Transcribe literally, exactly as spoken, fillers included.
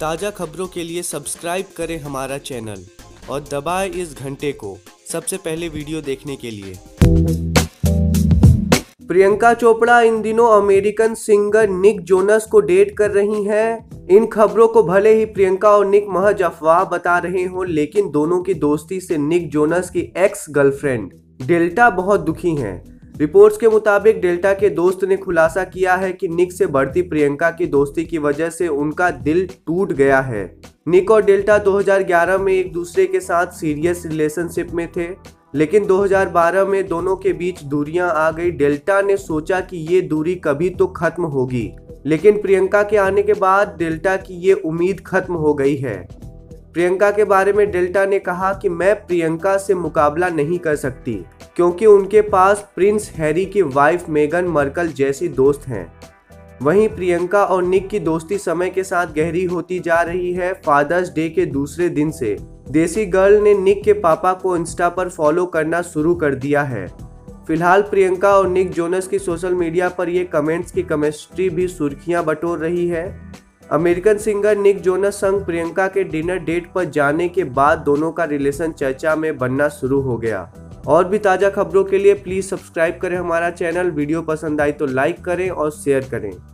ताज़ा खबरों के लिए सब्सक्राइब करें हमारा चैनल और दबाएं इस घंटे को सबसे पहले वीडियो देखने के लिए। प्रियंका चोपड़ा इन दिनों अमेरिकन सिंगर निक जोनस को डेट कर रही हैं। इन खबरों को भले ही प्रियंका और निक महज अफवाह बता रहे हों, लेकिन दोनों की दोस्ती से निक जोनस की एक्स गर्लफ्रेंड डेल्टा बहुत दुखी हैं। रिपोर्ट्स के मुताबिक डेल्टा के दोस्त ने खुलासा किया है कि निक से बढ़ती प्रियंका की दोस्ती की वजह से उनका दिल टूट गया है। निक और डेल्टा दो हज़ार ग्यारह में एक दूसरे के साथ सीरियस रिलेशनशिप में थे, लेकिन दो हज़ार बारह में दोनों के बीच दूरियां आ गई। डेल्टा ने सोचा कि ये दूरी कभी तो खत्म होगी, लेकिन प्रियंका के आने के बाद डेल्टा की ये उम्मीद खत्म हो गई है। प्रियंका के बारे में डेल्टा ने कहा कि मैं प्रियंका से मुकाबला नहीं कर सकती, क्योंकि उनके पास प्रिंस हैरी की वाइफ मेगन मर्कल जैसी दोस्त हैं। वहीं प्रियंका और निक की दोस्ती समय के साथ गहरी होती जा रही है। फादर्स डे के दूसरे दिन से देसी गर्ल ने निक के पापा को इंस्टा पर फॉलो करना शुरू कर दिया है। फिलहाल प्रियंका और निक जोनस की सोशल मीडिया पर ये कमेंट्स की केमिस्ट्री भी सुर्खियां बटोर रही है। अमेरिकन सिंगर निक जोनस संग प्रियंका के डिनर डेट पर जाने के बाद दोनों का रिलेशन चर्चा में बनना शुरू हो गया। और भी ताज़ा खबरों के लिए प्लीज़ सब्सक्राइब करें हमारा चैनल। वीडियो पसंद आई तो लाइक करें और शेयर करें।